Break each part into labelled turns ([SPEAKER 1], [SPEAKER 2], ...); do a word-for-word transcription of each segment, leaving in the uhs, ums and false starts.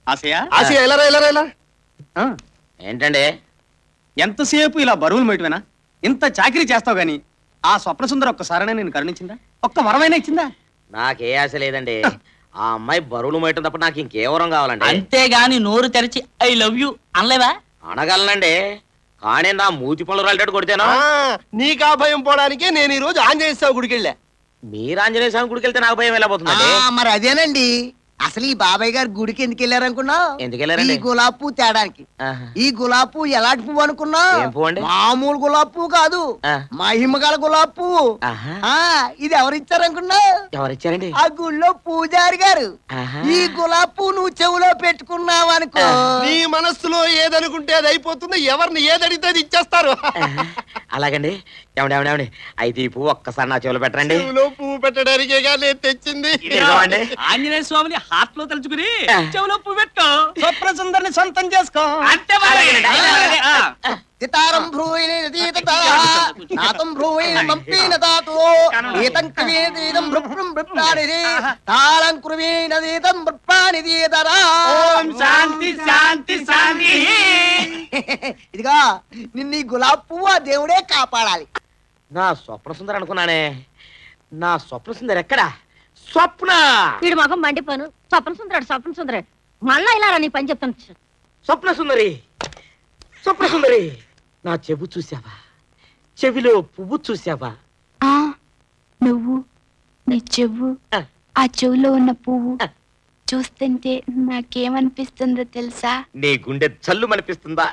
[SPEAKER 1] ఏంటండి
[SPEAKER 2] ఎంతసేపు ఇలా బరువులు మేటవేనా? ఇంత చాకరీ చేస్తావు గాని ఆ స్వప్న సుందర ఒక్కసారైనా నేను కరుణించిందా? ఒక్క వరమైనా ఇచ్చిందా?
[SPEAKER 1] నాకే ఆశ లేదండి. ఆ అమ్మాయి బరువులు మేయటం తప్ప నాకు ఇంకే వరం కావాలండి.
[SPEAKER 3] అంతేగాని నోరు తెరిచి ఐ లవ్ యూ అనలేవా?
[SPEAKER 1] అనగలనండి, కానీ నా మూతి పనులు రాలేటట్టు కొడితేనా?
[SPEAKER 4] నీకా భయం పోవడానికే నేను ఈ రోజు ఆంజనేయ స్వామి గుడికి వెళ్ళా.
[SPEAKER 1] మీరు ఆంజనేయ స్వామి గుడికి వెళ్తే నాకు భయం ఎలా పోతుందండి?
[SPEAKER 5] మరి అదేనండి, అసలు ఈ బాబాయ్ గారు గుడికి ఎందుకు వెళ్ళారనుకున్నావు?
[SPEAKER 1] ఎందుకు వెళ్ళారండి?
[SPEAKER 5] ఈ గులాబ్ పువ్వు తేడానికి. ఈ గులాబ్ పువ్వు ఎలాంటి పువ్వు అనుకున్నావు? మామూలు గులాబ్ పువ్వు కాదు, మహిమగల గులాబ్ పువ్వు. ఇది ఎవరిచ్చారనుకున్నావు?
[SPEAKER 1] ఎవరిచ్చారండి?
[SPEAKER 5] ఆ గుళ్ళో పూజారి గారు. ఈ గులాబ్ పువ్వు నువ్వు చెవులో పెట్టుకున్నావు అనుకో,
[SPEAKER 4] నీ మనస్సులో ఏదనుకుంటే అది అయిపోతుంది. ఎవరిని ఏదడితే అది ఇచ్చేస్తారు.
[SPEAKER 1] అలాగండి. ఏమండి ఏమండి ఏమండి అయితే ఈ పువ్వు ఒక్కసారి నా చెవులో పెట్టండి.
[SPEAKER 4] చెవులో పువ్వు పెట్టడానికే నేను తెచ్చింది.
[SPEAKER 2] ఆంజనేయ స్వామిని హార్ట్ లో తలుచుకుని చెవులో పువ్వు పెట్టు, స్వప్న సుందరిని సొంతం చేసుకో. అంతే.
[SPEAKER 5] సితారం భ్రూయితం భ్రూయిన తాతం కవేదం భృభ్రం భృప్రాణిది తాళం కృవీనదీతం భృప్రాణిదీతరా.
[SPEAKER 2] శాంతి శాంతి శాంతి.
[SPEAKER 5] ఇదిగా నిన్ను గులాబ్ పువ్వు ఆ దేవుడే కాపాడాలి.
[SPEAKER 1] నా స్వప్న సుందరి అనుకున్నానే, నా స్వప్న సుందరి ఎక్కడా? స్వప్న
[SPEAKER 6] వీడు మగం మండిపోను. స్వప్న సుందరాడు స్వప్న సుందరాడు మళ్ళా ఇలా నీ పని చెప్తాను.
[SPEAKER 1] స్వప్న సుందరి, స్వప్న సుందరి, నా చెవు చూసావా? చెవిలో పువ్వు చూసావా?
[SPEAKER 7] ఆ నువ్వు నీ చెవు, ఆ చెవులో ఉన్న పువ్వు చూస్తుంటే నాకేమనిపిస్తుందో తెలుసా?
[SPEAKER 1] నీ గుండె చల్లు అనిపిస్తుందా?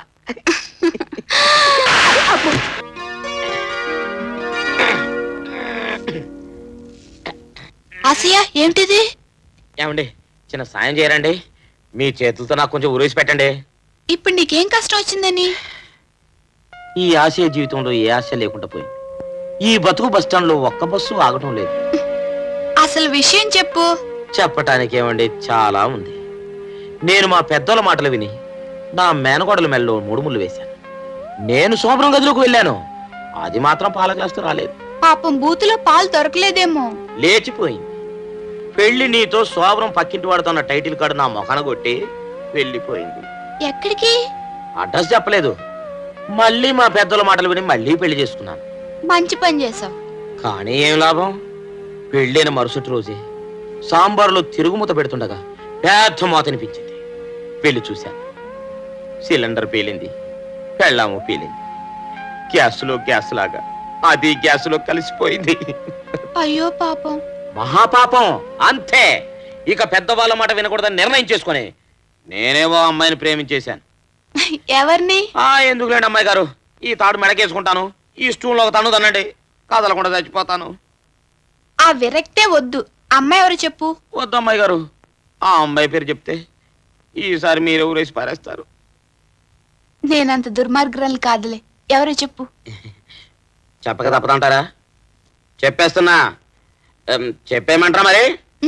[SPEAKER 7] ఆసియా ఏమిటిది?
[SPEAKER 1] ఏమండి చిన్న సాయం చేయరండి, మీ చేతులతో నాకు కొంచెం ఉరేసి పెట్టండి.
[SPEAKER 7] ఇప్పుడు నీకేం కష్టం వచ్చిందని?
[SPEAKER 1] ఈ ఆశయ జీవితంలో ఏ ఆశ లేకుండా పోయింది. ఈ బతుకు బస్టాండ్ లో ఒక్క బస్సు ఆగటం లేదు.
[SPEAKER 7] అసలు విషయం చెప్పు.
[SPEAKER 1] చెప్పటానికి ఏమండి చాలా ఉంది. నేను మా పెద్దోళ్ళ మాటలు విని నా మేనగోడల మెల్లో మూడు ముళ్ళు వేశాను. నేను శోభనం గదిలోకి వెళ్ళాను, అది మాత్రం పాల గ్లాసుతో రాలేదు.
[SPEAKER 7] పాపం బూతులో పాలు దొరకలేదేమో.
[SPEAKER 1] లేచిపోయింది. పెళ్లి నీతో శోభనం పక్కింటి వాడుతున్న టైటిల్ కార్డు నా మొఖాన కొట్టి వెళ్ళిపోయింది.
[SPEAKER 7] ఎక్కడికి?
[SPEAKER 1] అడ్రస్ చెప్పలేదు. మళ్ళీ మా పెద్దల మాటలు విని మళ్ళీ పెళ్లి చేసుకున్నాను.
[SPEAKER 7] మంచి పని చేసావు.
[SPEAKER 1] కానీ ఏం లాభం? పెళ్ళైన మరుసటి రోజే సాంబార్లో తిరుగుమూత పెడుతుండగా పెద్ద మూత అనిపించింది. పెళ్లి చూశాను. సిలిండర్ పేలింది, పెళ్ళాము పేలింది. గ్యాసులో గ్యాస్ లాగా అది గ్యాసులో కలిసిపోయింది.
[SPEAKER 7] అయ్యో పాపం.
[SPEAKER 1] మహాపాపం. అంతే. ఇక పెద్దవాళ్ళ మాట వినకూడదని నిర్ణయం చేసుకుని నేనేవో అమ్మాయిని ప్రేమించేశాను.
[SPEAKER 7] ఎవరిని?
[SPEAKER 1] ఆ ఎందుకులేండి అమ్మాయి గారు, ఈ తాడు మెడకేసుకుంటాను, ఈ స్టూల్లో ఒక తను తనండి, కదలకుండా చచ్చిపోతాను.
[SPEAKER 7] ఆ విరక్తే వద్దు. అమ్మాయి ఎవరు చెప్పు.
[SPEAKER 1] వద్దు అమ్మాయి గారు, ఆ అమ్మాయి పేరు చెప్తే ఈసారి మీరు ఊరేసి పారేస్తారు.
[SPEAKER 7] నేనంత దుర్మార్గురాలు కాదులే. ఎవరు చెప్పు.
[SPEAKER 1] చెప్పక తప్పదంటారా? చెప్పేస్తున్నా. చెప్పేయమంటారా మరి?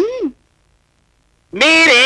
[SPEAKER 1] మీరే.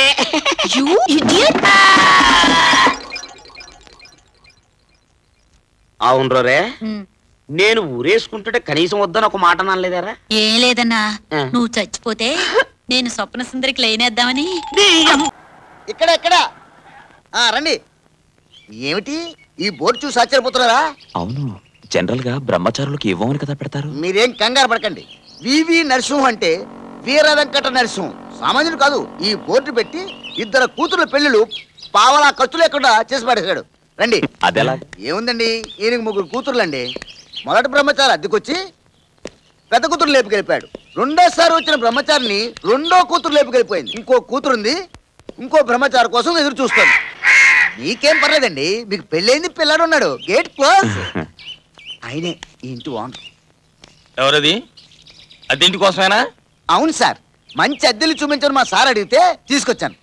[SPEAKER 1] అవును రే, నేను ఊరేసుకుంటుంటే కనీసం వద్దని ఒక మాట అనలేదారా?
[SPEAKER 6] ఏం లేదన్నా, నువ్వు చచ్చిపోతే నేను స్వప్న సుందరికి లైనేద్దామని.
[SPEAKER 5] ఇక్కడ ఇక్కడ రండి. ఏమిటి ఈ బోర్డు చూసి ఆశ్చర్యపోతున్నారా?
[SPEAKER 8] అవును, జనరల్ గా బ్రహ్మచారులకు ఇవ్వమని కదా పెడతారు.
[SPEAKER 5] మీరేం కంగారు పడకండి. వివి నరసింహ అంటే వీర వెంకట నరసింహం, సామాన్యుడు కాదు. ఈ బోర్డు పెట్టి ఇద్దరు కూతురు పెళ్లిళ్ళు పావలా ఖర్చు లేకుండా చేసి పడేశాడు. రండి.
[SPEAKER 8] అదెలా?
[SPEAKER 5] ఏముందండి, ఈయనకి ముగ్గురు కూతురులండి. మొదటి బ్రహ్మచారి అద్దెకొచ్చి పెద్ద కూతురు లేపుకెళ్ళిపోయాడు. రెండోసారి వచ్చిన బ్రహ్మచారిని రెండో కూతురు లేపుకెళ్ళిపోయింది. ఇంకో కూతురుంది, ఇంకో బ్రహ్మచారి కోసం ఎదురు చూస్తుంది. మీకేం పర్లేదండి, మీకు పెళ్ళైంది, పిల్లాడు ఉన్నాడు. Gate close. ఆయనే ఈ ఇంటి ఓనర్.
[SPEAKER 2] ఎవరది? అద్దెంటి కోసమేనా?
[SPEAKER 5] అవును సార్, మంచి అద్దెలు చూపించని మా సార్ అడిగితే తీసుకొచ్చాను.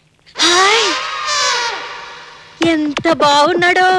[SPEAKER 6] ఎంత బాగున్నాడో.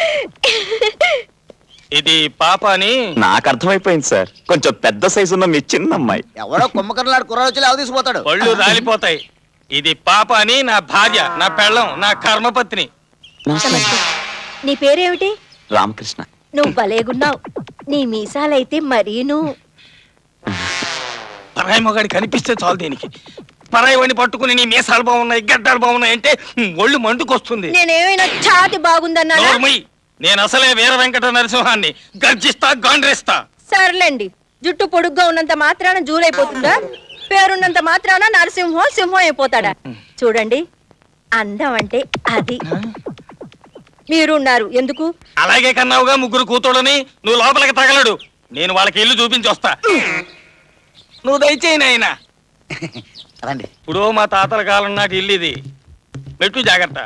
[SPEAKER 2] ఇది పాప అని
[SPEAKER 8] నాకు అర్థమైపోయింది సార్. కొంచెం పెద్ద సైజు ఉన్న మీ చిన్న అమ్మాయి.
[SPEAKER 5] ఎవడో కుమ్మకర్లాడు కుర్రాడు వచ్చి లేవ తీసుకుపోతాడు.
[SPEAKER 2] పళ్ళు రాలిపోతాయి. ఇది పాప అని నా భార్య, నా పెళ్ళం, నా కర్మపత్ని.
[SPEAKER 6] నీ పేరేమిటి?
[SPEAKER 8] రామకృష్ణ.
[SPEAKER 6] నువ్వు భలేగున్నావు. నీ మీసాలైతే మరీను.
[SPEAKER 2] పరాయి మొగాడి కనిపిస్తే చాలు దీనికి.
[SPEAKER 1] పరాయి వాడిని పట్టుకుని నీ మీసాలు బాగున్నాయి గడ్డాలు బాగున్నాయి అంటే ఒళ్ళు మండుకొస్తుంది.
[SPEAKER 7] నేనేమైనా ఛాతి బాగుందన్నా?
[SPEAKER 1] నోర్మై, నేను అసలే వీర వెంకట నరసింహాన్ని. గర్జిస్తా గాండ్రేస్తా.
[SPEAKER 7] సర్లేండి, జుట్టు పొడుగ్గా ఉన్నంత మాత్రాన జూలైపోతుందా? పేరున్నంత మాత్రాన నరసింహం సింహం అయిపోతాడా? చూడండి, అందం అంటే అది. మీరున్నారు ఎందుకు?
[SPEAKER 1] అలాగే కన్నావుగా ముగ్గురు కూతుళ్ళని. నువ్వు లోపలికి తగలడు, నేను వాళ్ళకి ఇల్లు చూపించి వస్తా. నువ్వు దయచేయి నాయనా.
[SPEAKER 5] రండి.
[SPEAKER 1] ఇప్పుడు మా తాతల కాలం నాటి ఇల్లు ఇది. మెట్టు జాగ్రత్త.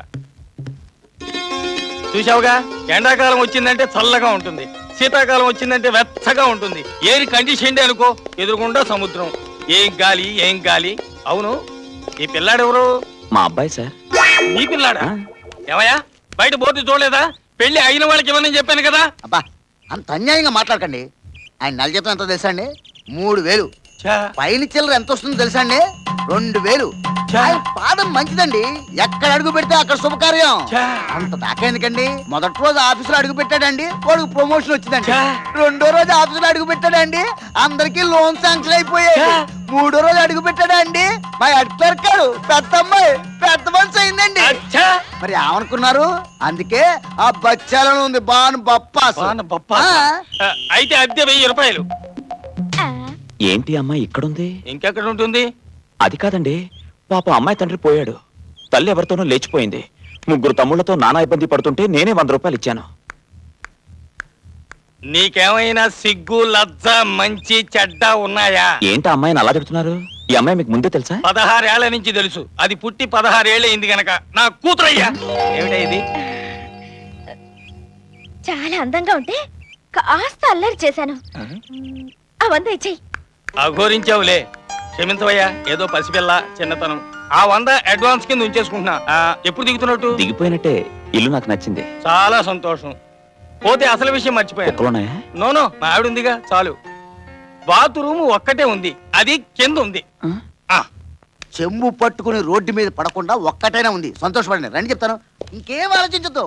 [SPEAKER 1] చూసావుగా, ఎండాకాలం వచ్చిందంటే చల్లగా ఉంటుంది, శీతాకాలం వచ్చిందంటే వెచ్చగా ఉంటుంది. ఏరి కండిషన్ అనుకో, ఎదురుకుండా సముద్రం. ఏం గాలి ఏం గాలి. అవును, ఈ పిల్లాడెవరు?
[SPEAKER 8] మా అబ్బాయి సార్.
[SPEAKER 1] నీ పిల్లాడా? ఏమయ్యా, బయట బోర్డు చూడలేదా? పెళ్లి అయిన వాళ్ళకి ఇవ్వనని చెప్పాను కదా.
[SPEAKER 5] అబ్బా, అంత అన్యాయంగా మాట్లాడకండి. ఆయన నెల జీతం ఎంతో తెలుసా అండి? మూడు వేలు. పైన చిల్లర ఎంత వస్తుందో తెలుసా అండి? రెండు వేలు. ఆయన పాదం మంచిదండి, ఎక్కడ అడుగు పెడితే అక్కడ శుభకార్యం. అంత దాకా ఎందుకండి? మొదటి రోజు ఆఫీసులో అడుగు పెట్టాడండి, వాడికి ప్రమోషన్ వచ్చిందండి. రెండో రోజు ఆఫీసులో అడుగు పెట్టాడండి, అందరికి లోన్ శాంక్షన్ అయిపోయాయి. మూడో రోజు అడుగు పెట్టాడండి, మా హెడ్ క్లర్క్ గారు పెద్ద అమ్మాయి పెద్ద మనిషి అయిందండి. మరి ఏమనుకున్నారు? అందుకే ఆ బచ్చాలలో ఉంది బాను బప్పాసు.
[SPEAKER 1] అయితే అద్దె వెయ్యి రూపాయలు.
[SPEAKER 8] ఏంటి అమ్మాయి ఇక్కడుంది?
[SPEAKER 1] ఇంకెక్కడ ఉంటుంది?
[SPEAKER 8] అది కాదండి, పాప అమ్మాయి తండ్రి పోయాడు, తల్లి ఎవరితోనో లేచిపోయింది. ముగ్గురు తమ్ముళ్లతో నానా ఇబ్బంది పడుతుంటే నేనే వంద రూపాయలు ఇచ్చాను.
[SPEAKER 1] నీకేమైనా సిగ్గు లజ్జ మంచి చెడ్డ ఉన్నాయా?
[SPEAKER 8] ఏంటి అమ్మాయిని అలా తిడుతున్నారు? ఈ అమ్మాయి మీకు ముందే తెలుసా?
[SPEAKER 1] పదహారేళ్ల నుంచి తెలుసు. అది పుట్టి పదహారేళ్ళు అయింది గనక నా కూతురయ్యా. ఏమిటా ఇది?
[SPEAKER 7] చాలా అందంగా ఉంటే కాస్త అల్లరి చేశాను. అవంతా ఇచ్చేయి.
[SPEAKER 1] అఘోరించావులే, క్షమించవయ్యా. ఏదో పసిపిల్ల చిన్నతనం. ఆ వంద అడ్వాన్స్ కింద ఉంచేసుకుంటున్నా. ఎప్పుడు దిగుతున్నట్టు?
[SPEAKER 8] దిగిపోయినట్టే. ఇల్లు నాకు నచ్చింది.
[SPEAKER 1] చాలా సంతోషం. పోతే అసలు విషయం మర్చిపోయాను. నోనో, మా ఆవిడ ఉందిగా చాలు. బాత్రూమ్ ఒక్కటే ఉంది, అది కింద ఉంది.
[SPEAKER 5] చెంబు పట్టుకుని రోడ్డు మీద పడకుండా ఒక్కటైనా ఉంది. సంతోషపడండి. రండి చెప్తాను, ఇంకేం ఆలోచించదు.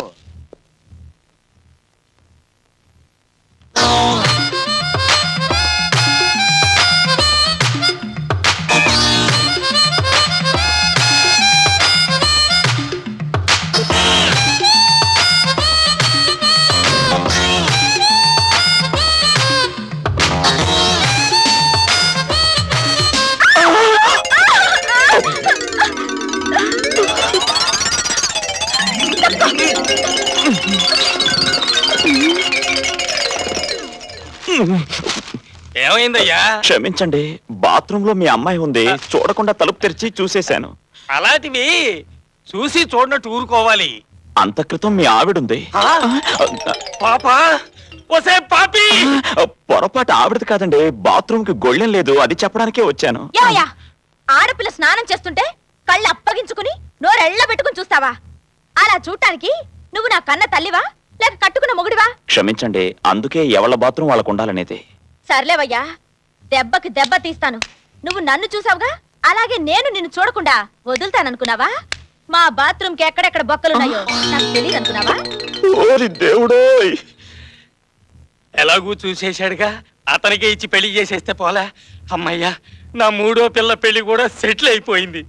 [SPEAKER 1] ఏమైందయ్యా?
[SPEAKER 8] క్షమించండి, బాత్రూమ్ లో మీ అమ్మాయి ఉంది, చూడకుండా తలుపు తెరిచి చూసేశాను.
[SPEAKER 1] అలాంటివి చూసి చూడనట్టు ఊరుకోవాలి.
[SPEAKER 8] అంత క్రితం మీ ఆవిడుంది.
[SPEAKER 1] పాపా, ఒసే పాపి!
[SPEAKER 8] పొరపాటు ఆవిడది కాదండి, బాత్రూమ్ కి గొళ్ళెం లేదు, అది చెప్పడానికే వచ్చాను.
[SPEAKER 7] యాయా, ఆడపిల్ల స్నానం చేస్తుంటే కళ్ళు అప్పగించుకుని నోరెళ్ళ పెట్టుకుని చూస్తావా? అలా చూడటానికి నువ్వు నా కన్న తల్లివా లేక కట్టుకున్న మొగుడివా?
[SPEAKER 8] క్షమించండి, అందుకే ఎవళ్ళ బాత్రూమ్ వాళ్ళకు ఉండాలనేది.
[SPEAKER 7] సర్లేవయ్యా, దెబ్బకి దెబ్బ తీస్తాను. నువ్వు నన్ను చూసావుగా, అలాగే నేను నిన్ను చూడకుండా వదులుతాననుకున్నావా? మా బాత్రూమ్ కి ఎక్కడెక్కడ బొక్కలున్నాయో నాకు తెలియదు అనుకున్నావా?
[SPEAKER 8] ఓరి దేవుడోయ్!
[SPEAKER 1] ఎలాగూ చూసేశాడుగా, అతనికే ఇచ్చి పెళ్లి చేసేస్తే పోలా. అమ్మయ్యా, నా మూడో పిల్ల పెళ్లి కూడా సెటిల్ అయిపోయింది.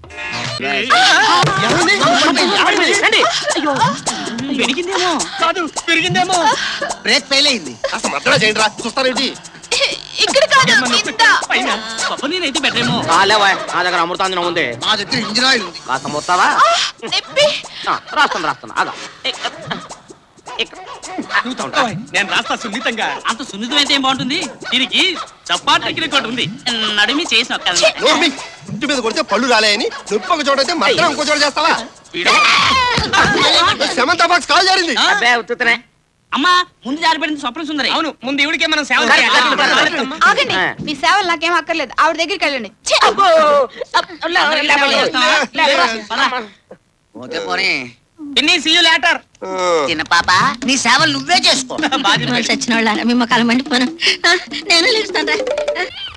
[SPEAKER 3] పెరిగిందేమో కాదు, పెరిగిందేమో.
[SPEAKER 5] బ్రేక్ ఫెయిల్ అయింది.
[SPEAKER 4] అసలు మద్దతు చేయండి రా, చూస్తారేంటి?
[SPEAKER 7] ఇక్కడ కాదు,
[SPEAKER 3] పప్పు నేనైతే బెటరేమో.
[SPEAKER 2] నా దగ్గర అమృతాంజనం ఉంది,
[SPEAKER 5] మా దగ్గర ఇంజిన్ ఆయిల్ ఉంది.
[SPEAKER 2] కాస్త మొత్తావా? రాస్తాను రాస్తాను ఆగా.
[SPEAKER 3] నేను రాస్తా సున్నితంగా. అంత సున్నితం అయితే ఏం బాగుంటుంది? దీనికి చప్పాటి రికార్డు ఉంది. నడిమి చేసిన
[SPEAKER 4] నోర్మి, ఇంటి మీద కొడితే పళ్ళు రాలేని నొప్పి ఒక చోట అయితే మధ్య ఇంకో చోట చేస్తావా? సెమంతా బాక్స్ కాల్ జారింది.
[SPEAKER 3] అమ్మా, ముందు జారిపడింది స్వప్న సుందరి. అవును, ముందు ఇవిడికే మనం సేవ
[SPEAKER 7] ఆగండి, మీ సేవలు నాకేం అక్కర్లేదు. ఆవిడ దగ్గరికి వెళ్ళండి.
[SPEAKER 5] పోతే పోనీ.
[SPEAKER 6] చిన్న పాప, నీ సేవలు నువ్వే చేసుకో. చచ్చిన వాళ్ళ మీ మొక్కలు మండిపోను. నేను లేస్తాను రా.